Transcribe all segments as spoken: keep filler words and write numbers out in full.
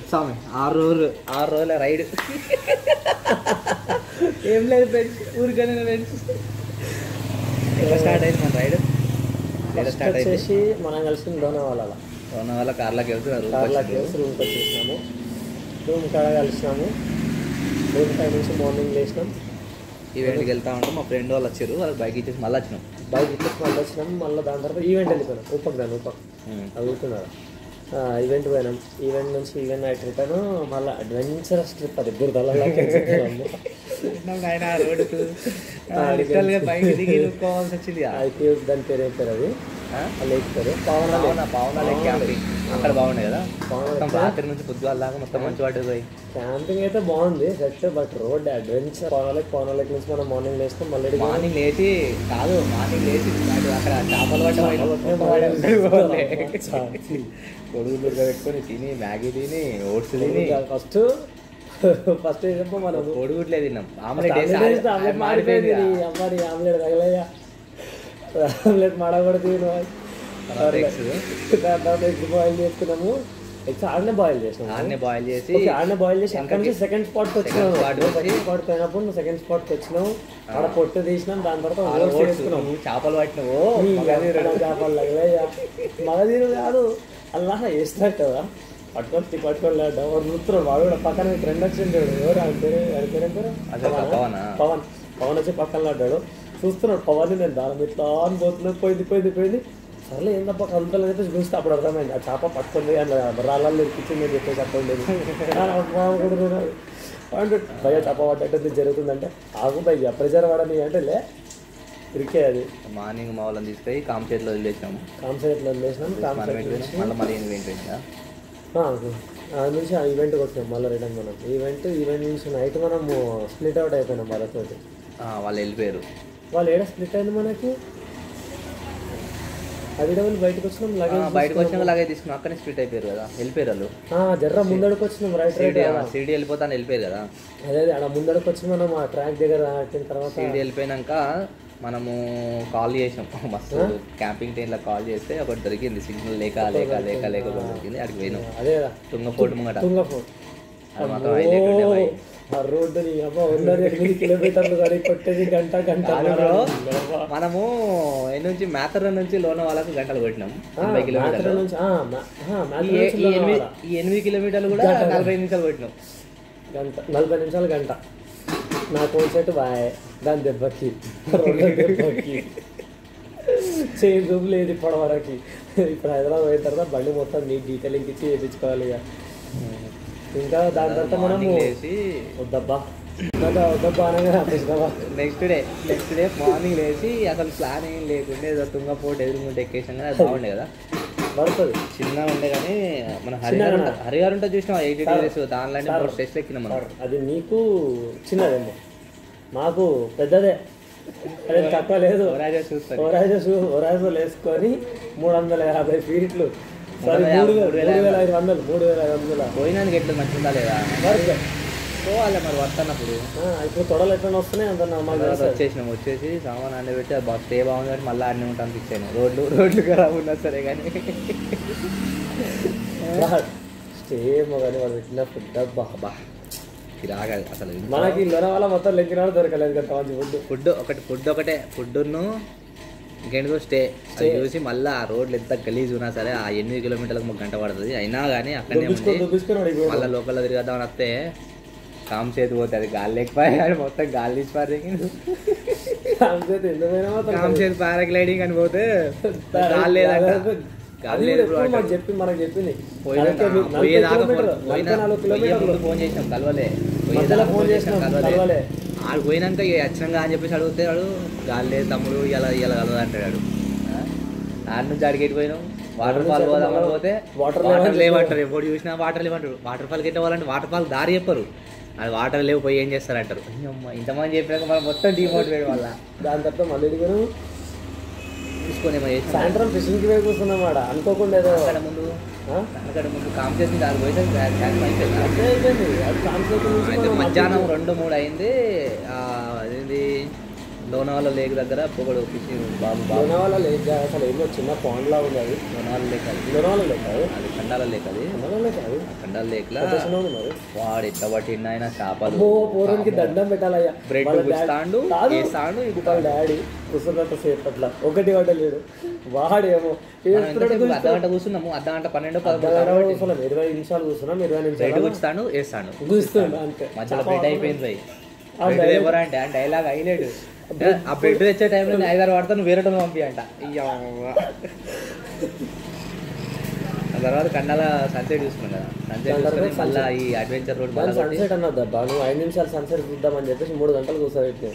స్వామి ఆరు రోజులు ఆరు రోజుల రైడ్ ఏం లేదు ఫ్రెండ్స్ ఊరికనే ఫ్రెండ్స్ ఎట్లా స్టార్ట్ అయింది మన రైడ్ ఎట్లా స్టార్ట్ వచ్చేసి మనం కలిసి లోనవాళ్ళ లోనవాళ్ళ కార్లోకి వెళ్తున్నారు కార్లోకి వెళ్తే రూమ్కి వచ్చేసినాము రూమ్ కాడ కలిసినాము రూమ్ కాడ నుంచి మార్నింగ్ లేచినాం ఈవెంట్కి వెళ్తా ఉంటాం మా ఫ్రెండ్ వాళ్ళు వచ్చారు వాళ్ళకి బైక్ ఇచ్చేసి మళ్ళీ వచ్చినాం బైక్ ఇచ్చేసి మళ్ళీ వచ్చినాం మళ్ళీ దాని తర్వాత ఈవెంట్ వెళ్ళిపోయినాం ఊపక్ దాన్ని ఊపక్ అది ఊరుకున్నారు ఈవెంట్ పోయినాం ఈవెంట్ నుంచి ఈవెంట్ నైట్ రిటర్న్ మళ్ళీ అడ్వెంచరస్ ట్రిప్ అది బురదలకి ఆయన రోడ్డుకు బైక్ దిగి ఊరుకోవాల్సి వచ్చింది అయితే దాని పేరు ఏం పేరు అది లేక్ పేరు పవన్ పవన్ లేక్ క్యాంపింగ్ అక్కడ బాగుండే కదా మొత్తం రాత్రి నుంచి పొద్దుగాల దాకా మొత్తం మంచి వాటర్ పోయి క్యాంపింగ్ అయితే బాగుంది set but road adventure Pawna lake Pawna lake నుంచి మనం మార్నింగ్ లేస్తాం మళ్ళీ మార్నింగ్ లేచి కాదు మార్నింగ్ లేచి అక్కడ చేపలు పట్ట కొడుగులు పెట్టుకొని తిని మ్యాగీ తిని ఓట్స్ తిని ఫస్ట్ ఫస్ట్ చెప్పు మనం కొడుగుట్లే తిన్నాం ఆమ్లెట్ ఆమ్లెట్ మాడిపోయింది అమ్మాయి ఆమ్లెట్ తగలయ్యా ఆమ్లెట్ మాడ కూడా తిను తర్వాత ఎగ్ బాయిల్ చేసుకున్నాము ఎగ్స్ ఆడనే బాయిల్ చేసినాం ఆడనే బాయిల్ చేసి ఆడనే బాయిల్ చేసి అక్కడ నుంచి సెకండ్ స్పాట్కి వచ్చినాం సెకండ్ స్పాట్ పోయినప్పుడు నువ్వు సెకండ్ స్పాట్కి వచ్చినావు ఆడ పొట్టు తీసినాం దాని తర్వాత చేసుకున్నాం చేపలు పట్టినావు చేపలు తగలయ్యా మగధీరు కాదు అల్లా వేసినట్టు కదా పట్టుకొని పట్టుకోలేడు ఎవరు నృత్యం వాడు కూడా పక్కన ఫ్రెండ్ వచ్చింటాడు ఎవరు ఆయన పేరు ఆయన పేరు ఏం పేరు పవన్ పవన్ వచ్చి పక్కన పడ్డాడు చూస్తున్నాడు పవన్ నేను దాని ఇట్లా అని పోతున్నాడు పోయింది పోయింది పోయింది సర్లే ఏం తప్ప అంతలో చెప్పేసి చూస్తే అప్పుడు అర్థమైంది ఆ చేప పట్టుకుంది అట్లా రాళ్ళల్లో ఇరికిచ్చింది అని చెప్పేసి అర్థం భయ చేప పడ్డట్టు జరుగుతుందంటే ఆగు భయ్య ప్రెజర్ వాడని అంటే లే ఇరికే అది మార్నింగ్ మా వాళ్ళని తీసుకొని కాంసేట్లో వదిలేసినాము కాంసేట్లో వదిలేసినాం మళ్ళీ మళ్ళీ ఈవెంట్ అది నుంచి ఆ ఈవెంట్ కొట్టినాం మళ్ళీ రిటర్న్ మనం ఈవెంట్ ఈవెంట్ నుంచి నైట్ మనము స్ప్లిట్ అవుట్ అయిపోయినాం వాళ్ళతోటి వాళ్ళు వెళ్ళిపోయారు వాళ్ళు ఏడా స్ప్లిట్ అయింది మనకి అది డబ్బులు బయటకు వచ్చినాం లగేజ్ బయటకు వచ్చినాక లగేజ్ తీసుకున్నాం అక్కడనే స్ప్లిట్ అయిపోయారు కదా వెళ్ళిపోయారు వాళ్ళు జర్ర ముందడుకు వచ్చినాం రైట్ రైట్ సిడీ వెళ్ళిపోతాను వెళ్ళిపోయారు కదా అదే అదే అలా ముందడుకు వచ్చి మనం ఆ ట్రాక్ దగ్గర వచ్చిన తర్వాత సిడీ వెళ్ళిపోయినాక మనము కాల్ చేసాం మస్తు క్యాంపింగ్ టైంలో కాల్ చేస్తే ఒకటి దొరికింది సిగ్నల్ లేక లేక లేక లేక దొరికింది అక్కడికి పోయినాం అదే తుంగపోటు ముంగట తుంగపోటు ఆ రోడ్డుని ఉన్నది ఎనిమిది కిలోమీటర్లు కానీ కొట్టేది గంట గంట మనము ఎన్ని నుంచి మేతర నుంచి లోన వాళ్ళకు గంటలు కొట్టినాం ఎనభై కిలోమీటర్లు ఈ ఎనిమిది కిలోమీటర్లు కూడా నలభై నిమిషాలు కొట్టినాం గంట నలభై నిమిషాలు గంట నా కోన్ సెట్ బాయ్ దాని దెబ్బకి దెబ్బకి చేయి రూమ్ లేదు ఇప్పటివరకు ఇప్పుడు హైదరాబాద్ పోయిన తర్వాత బండి మొత్తం నీకు డీటెయిలింగ్ ఇచ్చి చేయించుకోవాలి ఇక ఇంకా దాని తర్వాత మనం వద్దబ్బా వద్దబ్బా అనగా next day next day morning లేచి అసలు ప్లాన్ ఏం లేకుండే ఏదో తుంగపోటు ఎదురుకుంటే ఎక్కేసాం కానీ అది బాగుండే కదా పడుతుంది చిన్నగా ఉండే కానీ మన హరిగారు హరిగారు ఉంటే చూసినాం ఎయిటీ డిగ్రీస్ దానిలో టెస్ట్ ఎక్కినాం మనం అది నీకు చిన్నదేమో మాకు పెద్దదే అదే తక్కువ లేదు ఓరాజో వేసుకొని మూడు వందల యాభై ఫీట్లు సారీ మూడు వేల మూడు వేల ఐదు వందలు మూడు వేల ఐదు వందల పోయినానికి ఎట్లా మంచిగా లేదా పోవాలి మరి వస్తున్నప్పుడు ఇప్పుడు తొడలు ఎట్లా వస్తున్నాయి అంత వచ్చేసినాం వచ్చేసి సామాన్ అన్నీ పెట్టి అది బాగా స్టే బాగుంది కానీ మళ్ళీ అన్నీ ఉంటాను ఫిక్స్ అయినా రోడ్లు రోడ్లు ఖరాబ్ ఉన్నా సరే కానీ స్టే ఏమో కానీ వాళ్ళు పెట్టిన ఫుడ్ బా రాగా అసలు మనకి ఇళ్ళ వల్ల మొత్తం లెక్కిన దొరకలేదు కదా మంచి ఫుడ్ ఫుడ్ ఒకటి ఫుడ్ ఒకటే ఫుడ్ను ఇంకేంటిదో స్టే స్టే చూసి మళ్ళీ ఆ రోడ్లు ఎంత గలీజ్ ఉన్నా సరే ఆ ఎనిమిది కిలోమీటర్లకు మాకు గంట పడుతుంది అయినా కానీ అక్కడనే ఉంది మళ్ళీ లోకల్లో తిరిగేద్దామని వస్తే కామ్ చేతి పోతే అది గాలి లేకపోయాడు మొత్తం గాలి తీసి పారేకి కామ్ చేతి పారాగ్లైడింగ్ అని పోతే గాలి లేదంట చెప్పి మనకు చెప్పింది పోయేదాకా ఫోన్ చేసినాం కలవలే కలవలే ఆడు పోయినాక వచ్చినాక అని చెప్పేసి అడిగితే వాడు గాలి లేదు తమ్ముడు ఇలా ఇలా కలవదు అంటాడు ఆడ నుంచి అడిగేటి పోయినాం వాటర్ ఫాల్ పోదామని పోతే వాటర్ లేవంటారు ఎప్పుడు చూసినా వాటర్ లేవంటారు వాటర్ ఫాల్కి ఎట్లా పోవాలంటే వాటర్ ఫాల్ దారి చెప్పరు అది వాటర్ లేవు పోయి ఏం చేస్తారంటారు ఇంతమంది చెప్పినాక మనం మొత్తం డిమోటివేట్ వల్ల దాని తర్వాత మళ్ళీ చూసుకొని సాయంత్రం ఫిషింగ్కి పోయి కూర్చున్నాం ఆడ అనుకోకుండా ఏదో అక్కడ ముందు అక్కడ ముందు కామ్ చేసి దాని పోయి మధ్యాహ్నం రెండు మూడు అయింది అదేంటి లోనావాల లేక్ దగ్గర పొగడు ఫిషింగ్ బాబు బాబు లోనావాల లేక్ అసలు ఏమో చిన్న పాండ్ లా ఉంది అది. లోనావాల లేక్ అది లోనావాల లేక్ అది అది కండాల లేక్ అది కండాల లేక్ అది కండాల లేక్లో మరి వాడు ఎట్లా పట్టిండు ఆయన చేపలు పూర్వానికి దండం పెట్టాలయ్యా. బ్రెడ్ గుస్తాండు వేస్తాడు వాళ్ళ డాడీ కూర్చున్నంత సేపు అట్లా ఒకటి పడలేడు వాడేమో అర్ధగంట కూర్చున్నాము అర్ధగంట పన్నెండు కూర్చున్నాం ఇరవై నిమిషాలు కూర్చున్నాం ఇరవై నిమిషాలు కూర్చుతాడు వేస్తాడు కూర్చుండు అంతే. మధ్యలో బ్రెడ్ అయిపోయింది భయ్ బ్రెడ్ ఎవరంటే ఆ డైలాగ్ హైలైట్ ఆ బ్రెడ్ తెచ్చే టైంలో ఐదారు వాడతాను వేరే పంపి అంట. ఆ తర్వాత కండాల సన్సెట్ చూసుకున్నాం కదా సన్సెట్ మళ్ళీ ఈ అడ్వెంచర్ రోడ్ సన్సెట్ అన్నది అబ్బా నువ్వు ఐదు నిమిషాలు సన్సెట్ చూద్దామని చెప్పేసి మూడు గంటలు కూర్చోబెట్టి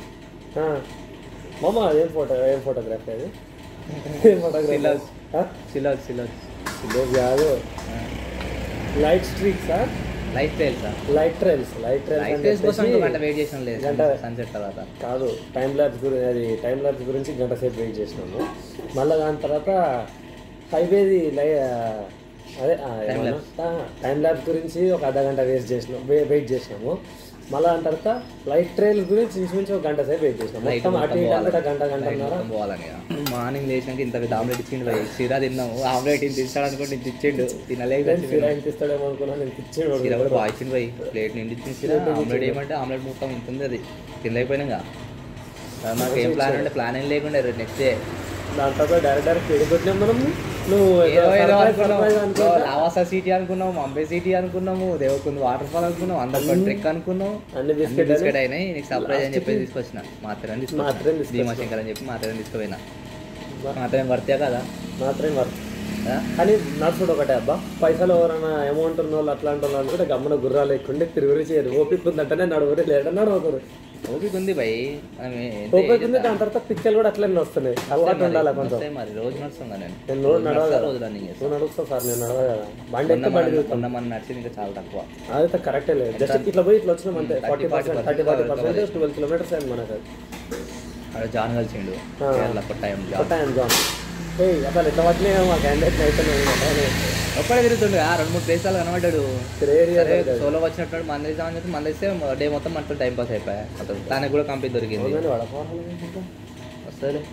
మామ ఏం ఫోటో ఏం ఫోటోగ్రఫీ అది ఏం ఫోటోగ్రఫీ సిలాగ్ సిలాగ్ సిలోజ్ కాదు light streaks light trails light trails light trails కోసం గంట వెయిట్ చేసాం లేదు సన్సెట్ తర్వాత కాదు టైం ల్యాబ్స్ గురించి అది టైం ల్యాబ్స్ గురించి గంట సేపు వెయిట్ చేసినాము. మళ్ళీ దాని తర్వాత హైవేది లై అదే టైం ల్యాబ్స్ గురించి ఒక అర్ధ గంట వేస్ట్ చేసినాం వెయిట్ చేసినాము. మళ్ళీ దాని తర్వాత లైట్ ట్రైల్ గురించి ఇంచుమించు ఒక గంట సేపు వెయిట్ చేసినాం. మొత్తం అటు ఇటు గంట గంటన్నర పోవాలని. మార్నింగ్ లేచినాక ఇంత ఆమ్లెట్ ఇచ్చిండు సిరా తిన్నాము ఆమ్లెట్ ఇంత ఇస్తాడు అనుకోండి ఇంత ఇచ్చిండు తినలేదు సిరా ఇంత ఇస్తాడేమో అనుకున్నా నేను ఇచ్చిండు సిరా కూడా బాగా ఇచ్చిండు పోయి ప్లేట్ నిండి ఇచ్చింది సిరా ఆమ్లెట్ ఏమంటే ఆమ్లెట్ మొత్తం ఇంత ఉంది అది తినలేకపోయినా నాకు ఏం ప్లాన్ అంటే ప్లాన్ ఏం లేకుండా నెక్స్ట్ డే దాని తర్వాత డైరెక్ట్ డైరెక్ట్ పెడిపోతున్నాం మనం. నువ్వు లావాసా సిటీ అనుకున్నాము అంబే సిటీ అనుకున్నాము దేవకుంది వాటర్ ఫాల్ అనుకున్నాం అందరు ట్రెక్ అనుకున్నాం అన్ని బిస్కెట్ బిస్కెట్ అయినాయి నీకు సర్ప్రైజ్ అని చెప్పి తీసుకొచ్చిన మాత్రం తీసుకొచ్చిన భీమాశంకర్ అని చెప్పి మాత్రం తీసుకుపోయినా మాత్రం వర్తే కదా మాత్రం వర్త్. కానీ నడుచుడు ఒకటే అబ్బా పైసలు ఎవరైనా అమౌంట్ ఉన్న వాళ్ళు అట్లాంటి వాళ్ళు అనుకుంటే గమ్మున గుర్రాలు ఎక్కుండే తిరుగురి చేయరు. ఓపిక ఉందంటేనే నడువురు లేదా నడవకరు. ఓపిక ఉంది భయ్ ఓపిక ఉంది. దాని తర్వాత పిక్చర్లు కూడా అట్లనే వస్తున్నాయి అలవాటు ఉండాలి కొంచెం. మరి రోజు నడుస్తుంది నేను నేను రోజు నడవగా రోజు రన్నింగ్ నువ్వు నడుస్తావు సార్ నేను నడవ కదా బండి ఎక్కి బండి కొన్న మన నడిచింది ఇంకా చాలా తక్కువ అదైతే కరెక్టే లేదు. జస్ట్ ఇట్లా పోయి ఇట్లా వచ్చినాం అంతే forty percent thirty forty percent twelve kilometres అయింది మనకు. అక్కడ జాన్ కలిసిండు టైం టైం జాన్ అసలు ఎట్లా పట్టినా మా క్యాండిడేట్ అయితే ఒక్కడే తిరుగుతుండే రెండు మూడు ప్లేసాలు కనబడ్డాడు. సోలో వచ్చినట్టు మంది ఇస్తామని చెప్పి మంది ఇస్తే డే మొత్తం మనతో టైం పాస్ అయిపోయాయి. అతను దానికి కూడా కంపెనీ దొరికింది వస్తుంది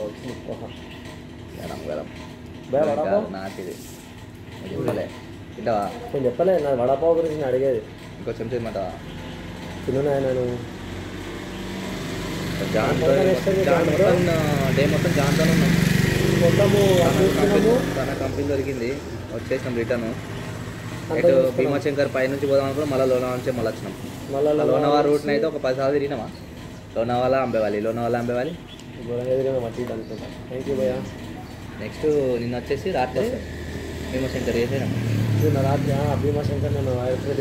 నాకిది చెప్పలే ఇట్లా నేను చెప్పలే నా వడపావు గురించి నేను అడిగేది ఇంకొంచెం చేయమంట తిన్నా నేను డే మొత్తం జాన్తో ఉన్నాం. మొత్తము తన కంపెనీ దొరికింది వచ్చేసినాం రిటర్న్. అయితే భీమాశంకర్ పై నుంచి పోదాం అనుకున్నాం మళ్ళీ లోనావాల నుంచి మళ్ళీ వచ్చినాం. మళ్ళీ లోనావాల రూట్ని అయితే ఒక పది సార్లు తిరిగినామా లోనావాల అంబేవాలి లోనావాల అంబేవాలి థ్యాంక్ యూ భయ్యా. నెక్స్ట్ నిన్న వచ్చేసి రాత్రి భీమాశంకర్ వేసేనాం. నిన్న రాత్రి భీమాశంకర్ నేను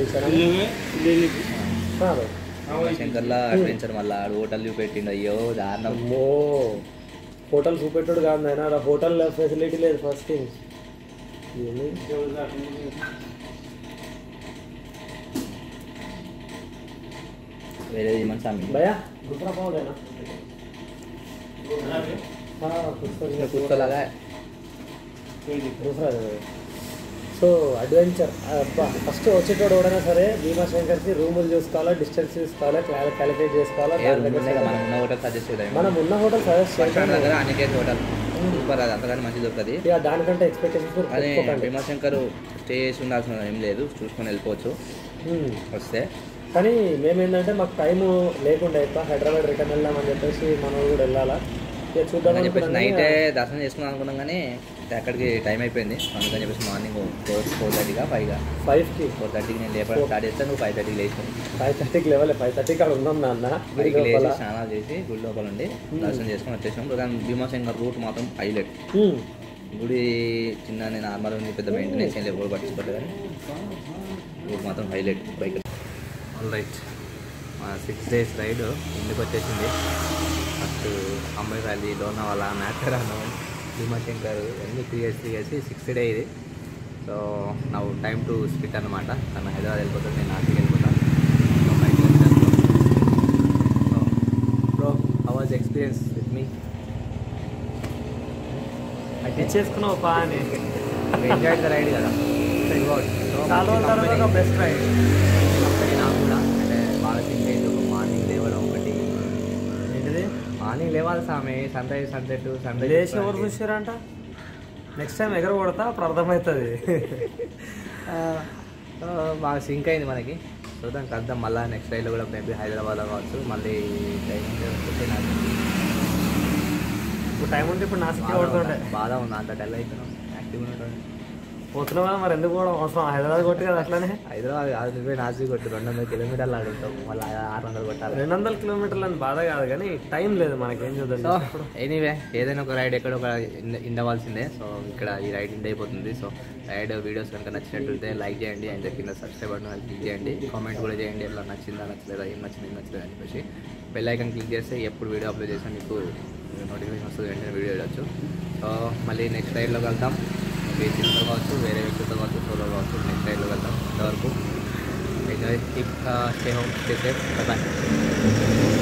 భీమాశంకర్లో అడ్వెంచర్ మళ్ళీ ఆడు హోటల్ చూపెట్టిండు. అయ్యో దారుణం. హోటల్ చూపెట్టాడు కాదు ఆయన ఆడ హోటల్ ఫెసిలిటీ లేదు ఫస్ట్ థింగ్. వేరే ఏమన్నా భయ్యా గుర్తురా పోవడేనా కూర్చోలాగా సో అడ్వెంచర్ అబ్బా ఫస్ట్ వచ్చేటోడు ఎవడైనా సరే భీమాశంకర్కి రూములు చూసుకోవాలా డిస్టెన్స్ చూసుకోవాలా క్యాలిక్యులేట్ చేసుకోవాలా. మనం ఉన్న హోటల్ సజెస్ట్ చేయాలి దగ్గర అనికేత్ హోటల్ సూపర్ అది అంతగానే మంచి దొరుకుతుంది. దానికంటే ఎక్స్పెక్టేషన్స్ అదే భీమాశంకర్ స్టే చేసి ఉండాల్సిన ఏం లేదు చూసుకొని వెళ్ళిపోవచ్చు వస్తే. కానీ మేమేంటంటే మాకు టైము లేకుండా ఎక్కువ హైదరాబాద్ రిటర్న్ వెళ్దామని చెప్పేసి మనం కూడా వెళ్ళాలా ఇక చూద్దామని చెప్పేసి నైటే దర్శనం చేసుకుందాం అనుకున్నాం కానీ అక్కడికి టైం అయిపోయింది. అందుకని చెప్పేసి మార్నింగ్ ఫోర్ ఫోర్ థర్టీగా ఫైవ్గా ఫైవ్కి ఫోర్ థర్టీకి నేను లేపడం స్టార్ట్ చేస్తాను. నువ్వు ఫైవ్ థర్టీకి లేచాను. ఫైవ్ థర్టీకి లేవాలి ఫైవ్ థర్టీకి అక్కడ ఉన్నాం నాన్న. ఫైవ్కి లేచి స్నానాలు చేసి గుడి లోపల ఉండి దర్శనం చేసుకొని వచ్చేసాం. కానీ భీమాశంకర్ రూట్ మాత్రం హైలైట్. గుడి చిన్న నేను నార్మల్ ఉంది పెద్ద మెయింటెనెన్స్ ఏం లేవు పట్టించుకోలేదు కానీ రూట్ మాత్రం హైలైట్ బైక్. ఆల్ రైట్ మా సిక్స్ డేస్ రైడ్ ఇంటికి వచ్చేసింది. ఫస్ట్ అమ్మాయి వ్యాలీ లోనావాల మేకరాను భీమాశంకర్ అన్ని three years three years sixth day ఇది. సో నా టైమ్ టు స్పిట్ అనమాట. తను హైదరాబాద్ వెళ్ళిపోతాను నేను నాసిక్ వెళ్ళిపోతాను. Bro how was experience with me? అది చేసుకున్నావు పా అని ఎంజాయ్ ద రైడ్ కదా చాలా బెస్ట్ రైడ్ నాకు కూడా అంటే బాగా థింక్ అయింది. ఒక మార్నింగ్ లేవడం ఒకటి ఏంటిది మార్నింగ్ లేవాలి సామి, sunrise sunset sunrise లేచి ఎవరు చూసారంట. నెక్స్ట్ టైం ఎగర కొడతా అప్పుడు అర్థమవుతుంది. బాగా సింక్ అయింది మనకి. చూద్దాం కలుద్దాం మళ్ళీ నెక్స్ట్ రైడ్లో కూడా మేబీ హైదరాబాద్లో కావచ్చు. మళ్ళీ టైం ఇప్పుడు టైం ఉంటే ఇప్పుడు నాసిక్ కొడుతుంటే బాధ ఉంది, అంత డల్ అయిపోయినాం. యాక్టివ్గా ఉంటుంది పోతున్నాం కదా, మరి ఎందుకు కూడా అవసరం. హైదరాబాద్ కొట్టి కదా అట్లానే. హైదరాబాద్ కాదు నువ్వే నాసిక్ కొట్టు, రెండు వందల కిలోమీటర్లు ఆడుతాం, మళ్ళీ ఆరు వందలు కొట్టాలి. రెండు వందల కిలోమీటర్లు అని బాధ కాదు కానీ టైం లేదు మనకి, ఏం చూద్దాం. సో ఎనీవే ఏదైనా ఒక రైడ్ ఎక్కడ ఒక ఇండవలసిందే. సో ఇక్కడ ఈ రైడ్ ఇండ్ అయిపోతుంది. సో రైడ్ వీడియోస్ కనుక నచ్చినట్లయితే లైక్ చేయండి, అండ్ కింద సబ్స్క్రైబ్ బటన్ క్లిక్ చేయండి, కామెంట్ కూడా చేయండి ఎలా నచ్చిందా నచ్చలేదా, ఏం నచ్చింది ఏం నచ్చలేదు అని చెప్పేసి. బెల్ ఐకాన్ క్లిక్ చేస్తే ఎప్పుడు వీడియో అప్లోడ్ చేసినా మీకు నోటిఫికేషన్ వస్తుంది, వెంటనే వీడియో చూడవచ్చు. సో మళ్ళీ నెక్స్ట్ రైడ్లో వెళ్తాం, బీచ్తో కావచ్చు, వేరే వ్యక్తితో కావచ్చు, సోలో కావచ్చు. నెక్స్ట్ రైడ్లో వెళ్తాం. ఇంతవరకు enjoy, keep stay home, stay safe, bye.